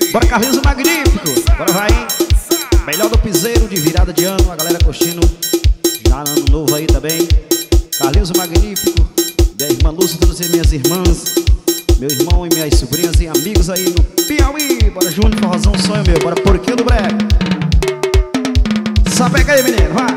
Bora, Carlinhos Magnífico. Bora, vai, hein? Melhor do piseiro de virada de ano. A galera curtindo já ano novo aí também. Carlinhos Magnífico, minha irmã Lúcia, todas as minhas irmãs, meu irmão e minhas sobrinhas e amigos aí no Piauí. Bora, Júnior, forrozão, sonho meu. Bora, Porquinho do Brega. Só pega aí, menino, vai.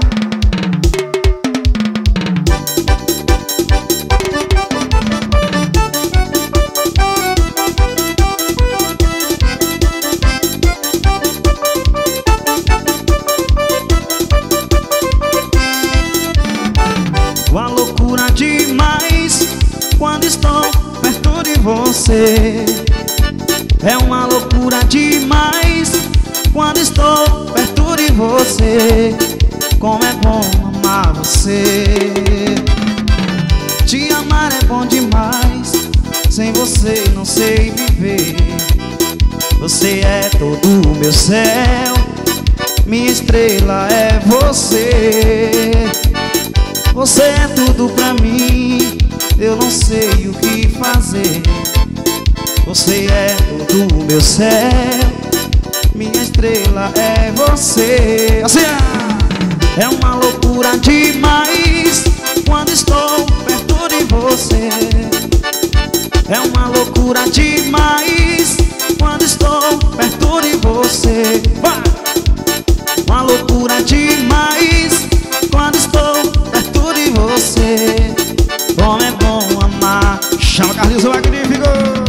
Uma loucura demais quando estou perto de você. É uma loucura demais quando estou perto de você. Como é bom amar você. Te amar é bom demais. Sem você não sei viver. Você é todo o meu céu. Minha estrela é você. Você é tudo pra mim, eu não sei o que fazer. Você é todo o meu céu, minha estrela é você. Assim, é uma loucura demais quando estou perto de você. É uma loucura demais quando estou perto de você. Vai! Uma loucura demais quando estou perto de você. Como é bom amar. Chama Carlinhos Magnífico.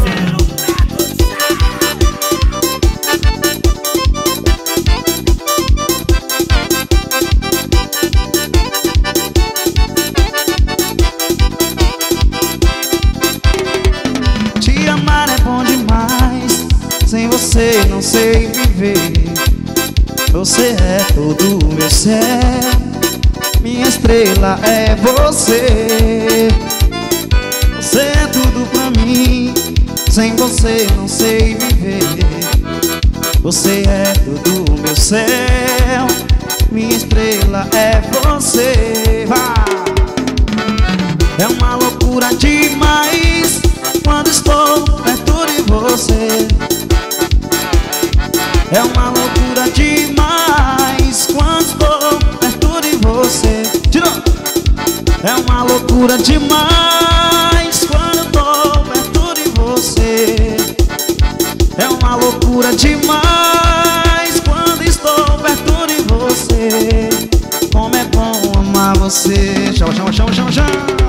Te amar é bom demais. Sem você não sei viver. Você é todo o meu céu. Minha estrela é você. Você é tudo pra mim. Sem você não sei viver. Você é todo o meu céu. Minha estrela é você. Vai! É uma loucura demais quando estou perto de você. É uma loucura demais quando estou perto de você. É uma loucura demais quando estou perto de você. É uma loucura demais quando estou perto de você. Como é bom amar você. Chama, chama, chama, chama, chama.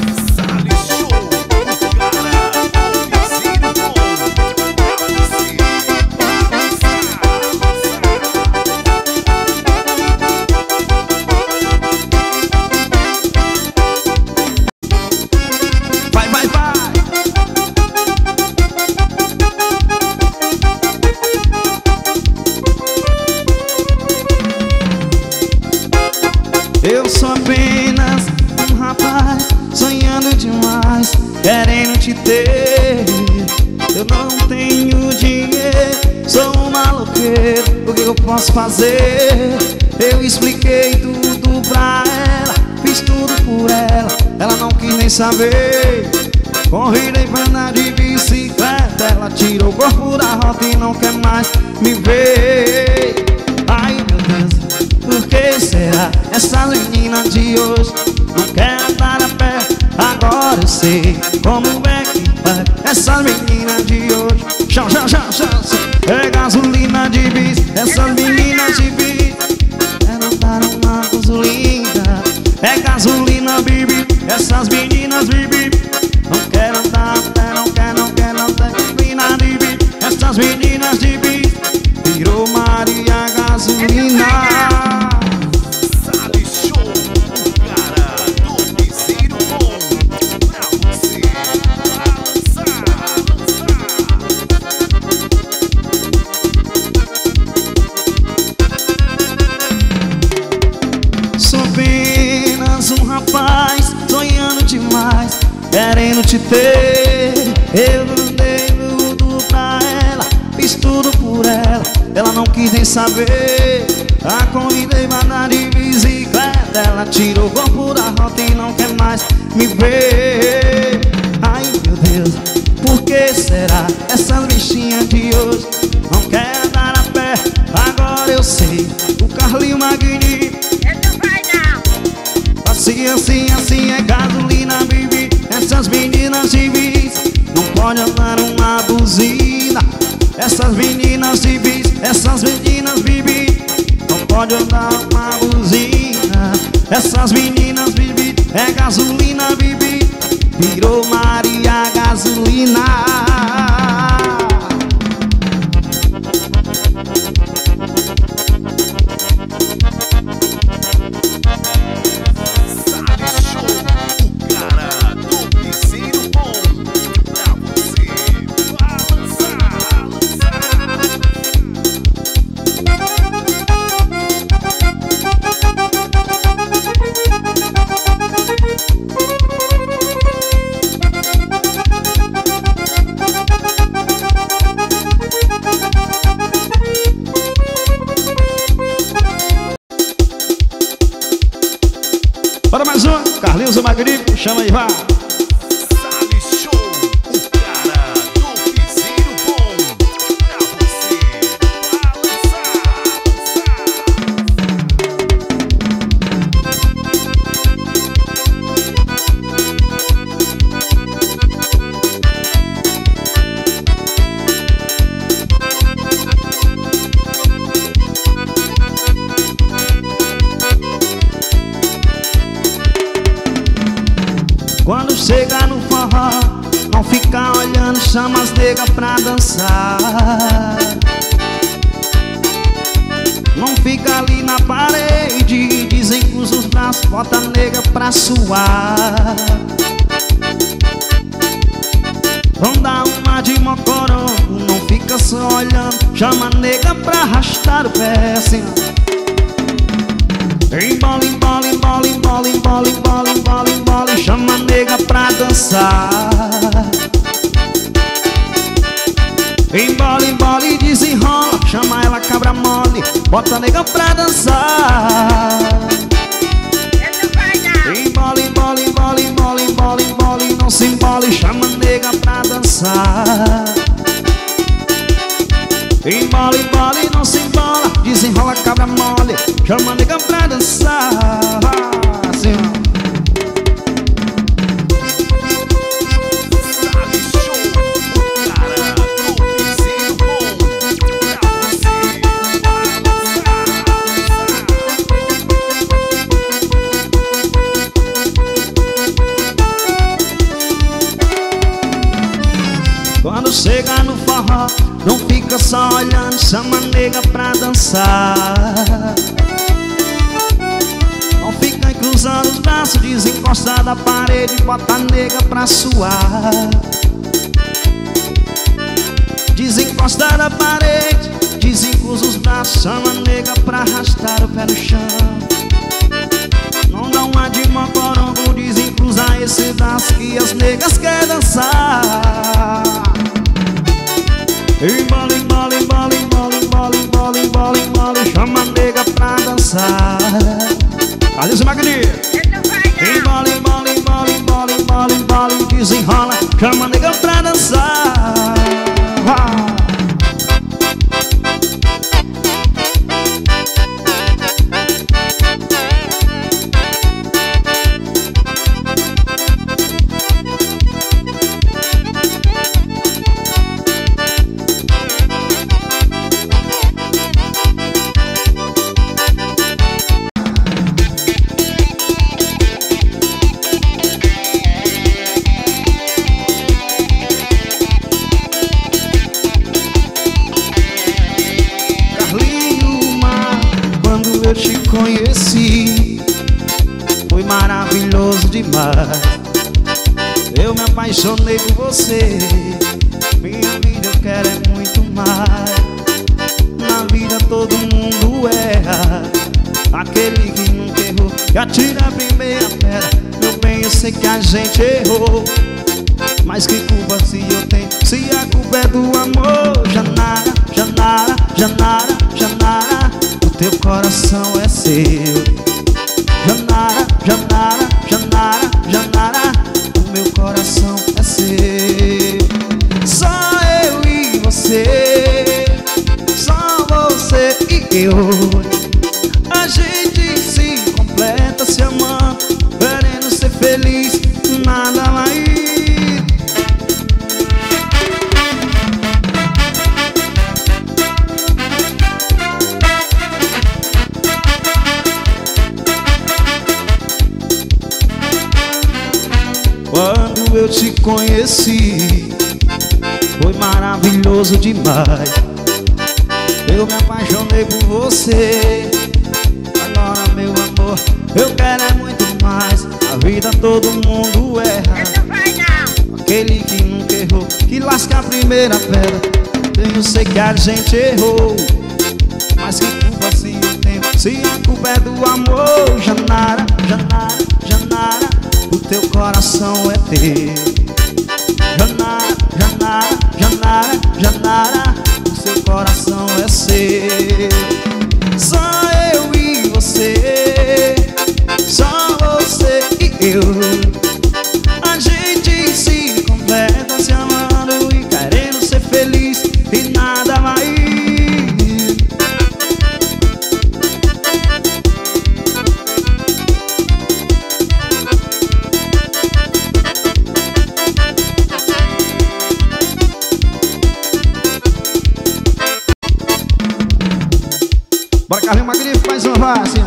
Eu sou apenas um rapaz sonhando demais, querendo te ter. Eu não tenho dinheiro, sou um maloqueiro. O que eu posso fazer? Eu expliquei tudo pra ela, fiz tudo por ela, ela não quis nem saber. Convidei pra andar de bicicleta, ela tirou o corpo da rota e não quer mais me ver. Ai meu Deus, por que será? Essas meninas de hoje não querem andar a pé. Agora eu sei como é que faz. Essas meninas de hoje, chão, chão, chão, chão, chão. É gasolina de bis. Essas meninas de bis querem andar uma gasolina. É gasolina, bibi. Essas meninas, bibi, não querem andar a pé. Não quer, não quer, não quer gasolina de bis. Essas meninas de bis virou Maria Gasolina. Rapaz, sonhando demais, querendo te ter. Eu dei tudo pra ela, fiz tudo por ela, ela não quis nem saber. A convidei pra andar de bicicleta, ela tirou o corpo da rota e não quer mais me ver. Ai meu Deus, por que será? Essas bichinhas de hoje não Essas meninas de bis, essas meninas bibi, não pode andar uma buzina. Essas meninas bibi, é gasolina bibi, virou Maria Gasolina. Bora mais uma, Carlinhos o Magnífico, chama aí, vá. Sale Show, o cara do piseiro bom, pra você Quando chega no forró, não fica olhando, chama as negas pra dançar. Não fica ali na parede, dizem que usa os braços, bota a nega pra suar. Vão dar uma de mocorongo, não fica só olhando, chama a nega pra arrastar o pé assim. Embola, embola, embola, embola, embola, embola, embola, embola, chama a nega pra dançar. Embola, embola e desenrola, chama ela cabra mole, bota a nega pra dançar. Embola, embola, embola, embola, embola, embola e não se embola e chama a nega pra dançar. Embola, embola e não se embola, desenrola cabra mole, chama a nega pra dançar. Assim, ó. Sale Show, o cara do piseiro bom, pra você Quando chega no forró, não fica só olhando, chama a nega pra dançar. Não fica cruzando os braços, desencosta da parede, bota a nega pra suar. Desencosta da parede, desencruza os braços, chama a nega pra arrastar o pé no chão. Não dá uma de mocorongo, desencruza esse braço que as negas querem dançar. Embola, embola, embola, embola, embola, embola, embola, embola, chama a nega pra dançar. Carlinhos o Magnífico. Embola, embola, embola, embola, embola, embola, desenrola, chama a nega pra dançar. Eu te conheci, foi maravilhoso demais. Eu me apaixonei por você, minha vida eu quero é muito mais. Na vida todo mundo erra, aquele que nunca errou que atira a primeira pedra. Meu bem, eu sei que a gente errou, mas que culpa se eu tenho, se a culpa é do amor. Janara, Janara, Janara, Janara, teu coração é seu. Janara, Janara, Janara, Janara, o meu coração é seu. Só eu e você, só você e eu. A gente se completa se amando, querendo ser feliz, nada vai. conheci foi maravilhoso demais. Eu me apaixonei por você. Agora, meu amor, eu quero é muito mais. A vida todo mundo erra. Aquele que nunca errou, que lasca a primeira pedra. Eu sei que a gente errou, mas que culpa assim eu tenho, se a culpa é do amor. Janara, Janara, Janara, o teu coração é teu. Janara, Janara, Janara, Janara, o seu coração é seu. Só eu e você, só você e eu. A gente se completa se amando e querendo ser feliz e nada vai. Bora, Carlinhos Magnífico, mais uma vaz, assim, ó.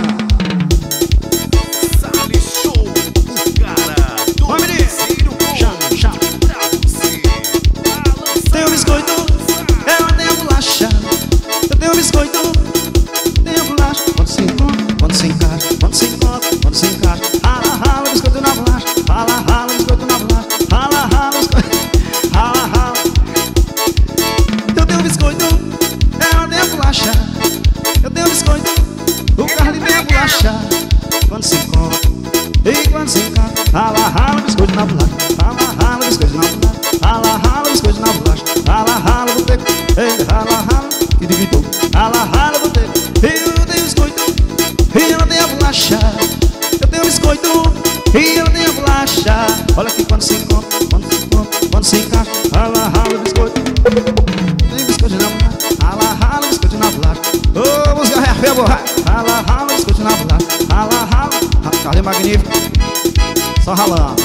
Sale Show, o cara do terceiro bom. Chama. Pra você balançar. Tenho biscoito, ela tem a bolacha. Eu tenho biscoito, tenho a bolacha. Quando se encontra, quando se encaixa, quando se encontra, quando se encaixa. Rala, rala, biscoito na bolacha. Rala, rala, biscoito na bolacha. Rala, rala, biscoito. Rala, rala. Eu tenho biscoito, ela tem a bolacha. Eu tenho biscoito, o Carlinhos tem a bolacha. Quando se encontra, E quando se encanta, rala, rala, biscoito na bolacha. Rala, rala, biscoito na bolacha. Rala, rala, biscoito na bolacha. Rala, rala, boteco. Ei, rala, rala, que dividiu. Rala, rala, boteco. Eu tenho biscoito, e ela tem a bolacha. Eu tenho biscoito, e ela tem a bolacha. olha aqui quando se encontra, quando se encontra, quando se encaixa. Rala, rala, biscoito. Tem biscoito na bolacha, rala, rala, biscoito na bolacha. Ô, música refé, borracha. Rala, rala, biscoito na bolacha. Rala, rala. Carlinhos Magnífico, só ralando.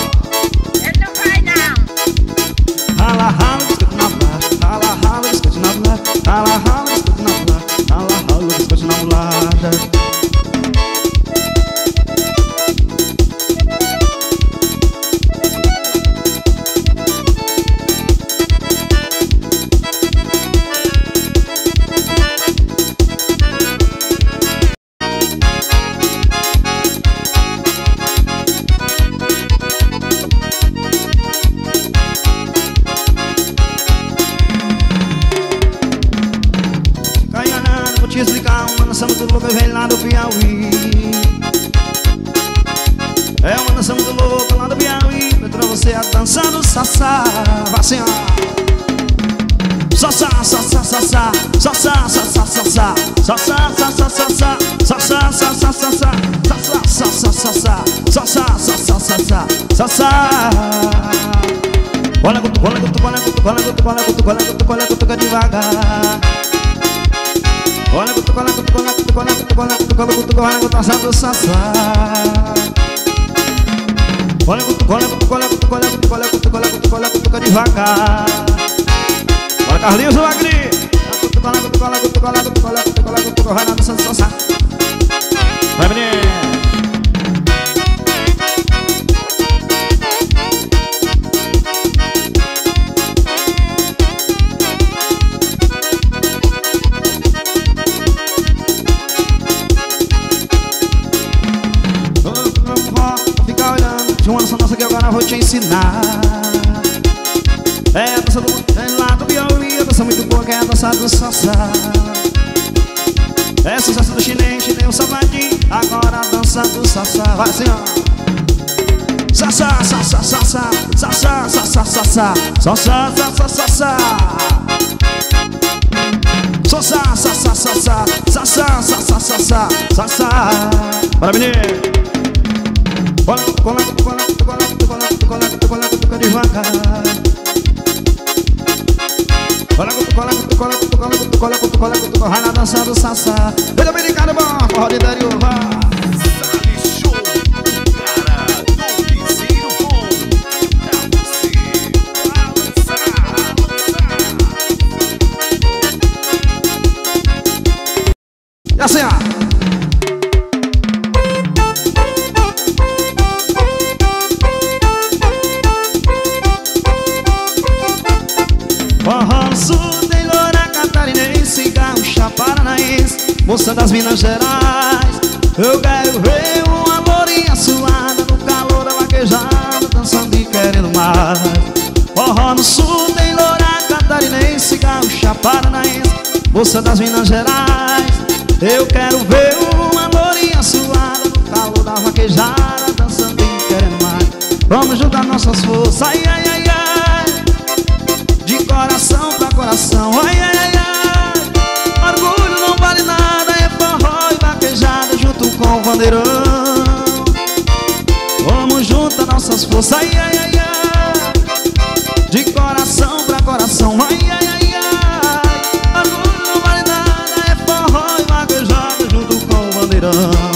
Rala, rala, biscoito na bolacha. Rala, rala, biscoito na bolacha. Rala, rala, biscoito na bolacha. Rala, rala, biscoito na bolacha. Caiana, vou te explicar uma nação muito louca, vem lá do Piauí. É uma nação muito louca lá do Piauí. Vem pra você a dança do sassá. Vai assim, ó. Sassá, sassá, sassá. Sassá, sassá, sassá. Sassá, sassá, sassá. Sassá, sassá, sassá. Sassá, sassá, sassá. Sassá, sassá, sassá. Sassá. Olha, gutu, olha, gutu, olha, gutu, olha, gutu, olha, gutu, olha, gutu, olha, gutu, devagar. Olha, gutu, olha, gutu, olha, gutu, olha, gutu, olha, gutu, olha, gutu, olha, gutu, dança do sassá. Olha, gutu, olha, gutu, olha, gutu, olha, gutu, olha, gutu, olha, gutu, olha, gutu, devagar. Olha, Carlinhos Magri. Gutu, olha, gutu, olha, gutu, olha, gutu, olha, gutu, olha, gutu, olha, dança do sassá. Vai, menino. Fica olhando, uma dança nossa que agora eu vou te ensinar. É a dança do lá do Piauí, a dança muito boa que é a dança do sassá. É sucesso do chinês, chinês o savadinho. Agora a dança do sassá. Vai assim, ó. Sassá, sassá, sassá. Sassá, sassá, sassá. Sassá, sassá, sassá. Sassá, sassá, sassá. Sassá, sassá, sassá. Sassá. Bora, menino. Cola, cola, cola, cola, cola, cola, cola, cola, devagar. Cola, cola, cola, cola, cola, cola, cola, cola, vai na dança do sassá. Vem dominicano bom, forró de interior, vai. Sale Show, o cara do piseiro bom. Pra você balançar, balançar. E assim, ó. paranaense, moça das Minas Gerais. Eu quero ver uma lourinha suada no calor da vaquejada, dançando e querendo mais. Forró no sul tem loura catarinense, gaúcha paranaense, moça das Minas Gerais. Eu quero ver uma lourinha suada no calor da vaquejada, dançando e querendo mais. Vamos juntar nossas forças, ai, ai, ai, ai, de coração pra coração, ai, ai, ai, ai. Orgulho não vale nada, é forró e vaquejada junto com o bandeirão. Vamos juntar nossas forças, ai, ai, ai, ai, de coração pra coração, ai, ai, ai, ai. Orgulho não vale nada, é forró e vaquejada junto com o bandeirão.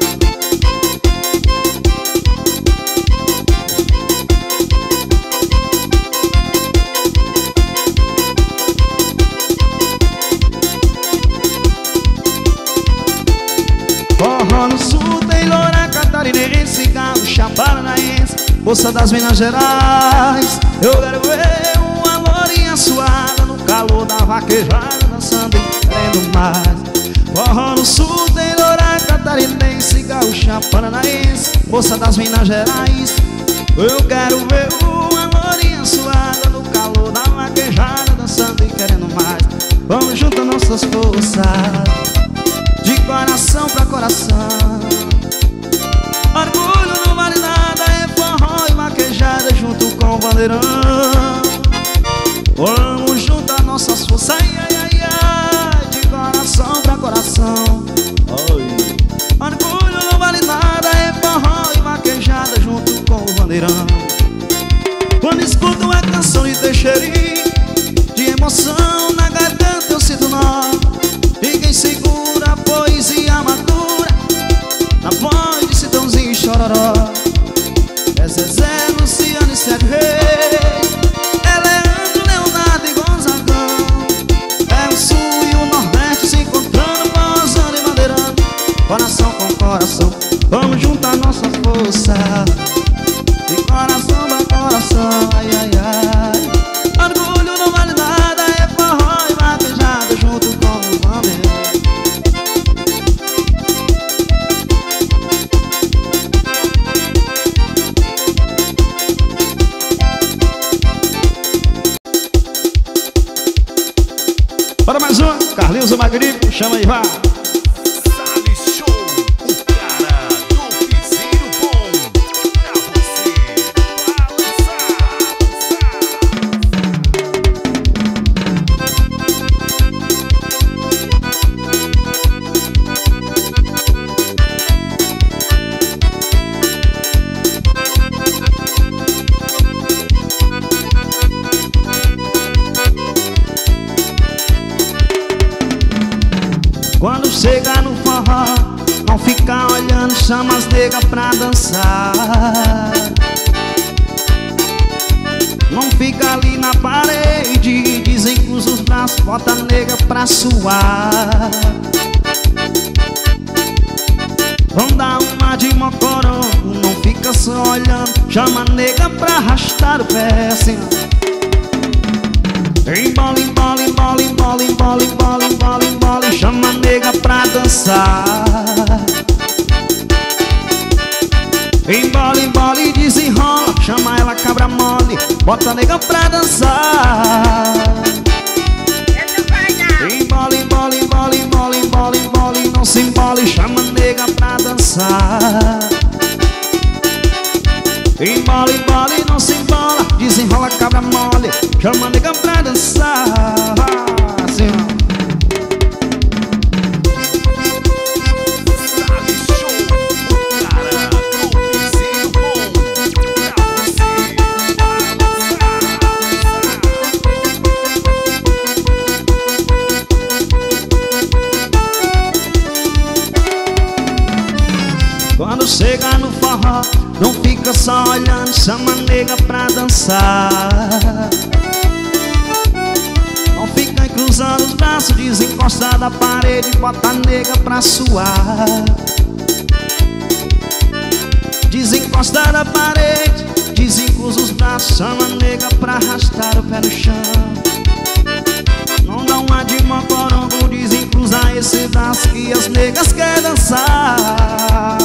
Forró no sul tem loura catarinense, gaúcha paranaense, moça das Minas Gerais. Eu quero ver uma lourinha suada no calor da vaquejada, dançando e querendo mais. Forró no sul tem loura catarinense, gaúcha paranaense, moça das Minas Gerais. Eu quero ver uma lourinha suada no calor da vaquejada, dançando e querendo mais. Vamos juntar nossas forças, de coração pra coração. Orgulho não vale nada, é forró e vaquejada junto com o bandeirão. Vamos juntar nossas forças, ai, ai, ai, ai, de coração pra coração. Orgulho não vale nada, é forró e vaquejada junto com o bandeirão. Quando escuto a canção de Teixeirinho, de emoção na garganta eu sinto nó. E quem segura a poesia madura na voz de Sidãozinho e Chororó é Zezé, Luciano e Sérgio Reis, é Leandro, Leonardo e Gonzagão. É o sul e o nordeste se encontrando, posando e bandeirando, coração com coração. Vamos juntar nossa força, de coração pra coração, ai, ai, ai. Orgulho não vale nada, é forró e vaquejada junto com o bandeirão. Bora mais uma, Carlinhos o Magnífico, chama aí, vá. Salles Show, o cara do piseiro bom, pra você Quando chega no forró, não fica olhando, chama as negas pra dançar. Não fica ali na parede, dizem que usa os braços, bota a nega pra suar. Vão dar uma de mocorongo, não fica só olhando, chama a nega pra arrastar o pé assim. Embola, embola, embola, embola, embola, embola, embola, embola, chama a nega pra dançar. Embola, embola e desenrola, chama ela cabra mole, bota a nega pra dançar. Embola, embola, embola, embola, embola, embola e não se embola e chama a nega pra dançar. Embola, embola e não se embola, desenrola cabra mole, chama a nega pra dançar. Assim, ó. Salles Show, o cara do piseiro bom, pra você Quando chega no forró, não fica só olhando, chama a nega pra dançar. Não fica cruzando os braços, desencosta da parede, bota a nega pra suar. Desencosta da parede, desencruza os braços, chama a nega pra arrastar o pé no chão. Não dá uma de mocorongo, desencruza esse danço que as negas querem dançar.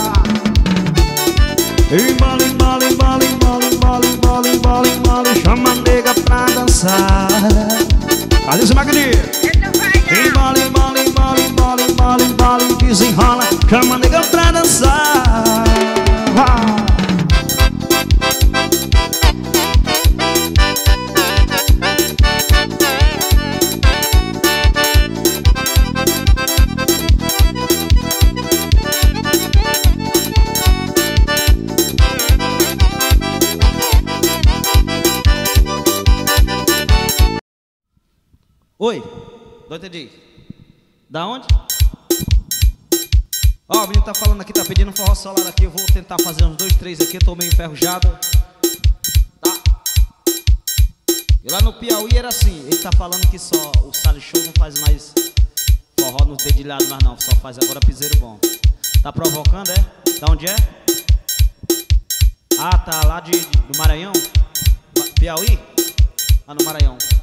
Embole, embole, embole, embole, embole, embole, embole, embole, chama a nega pra dançar. Carlinhos Magnífico. Embole, embole, embole, embole, embole, embole, desenrola, chama a nega pra dançar. Oi, não entendi. Da onde? Ó, o menino tá falando aqui, tá pedindo um forró solar aqui. Eu vou tentar fazer uns 2, 3 aqui, eu tô meio enferrujado. Tá? E lá no Piauí era assim, ele tá falando que só o Sally Show não faz mais forró nos dedilhados, mas não, só faz agora piseiro bom. Tá provocando, é? Da onde é? Ah, tá lá do Maranhão? Piauí? Ah, no Maranhão.